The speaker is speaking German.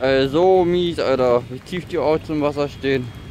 So mies, Alter, wie tief die Autos im Wasser stehen.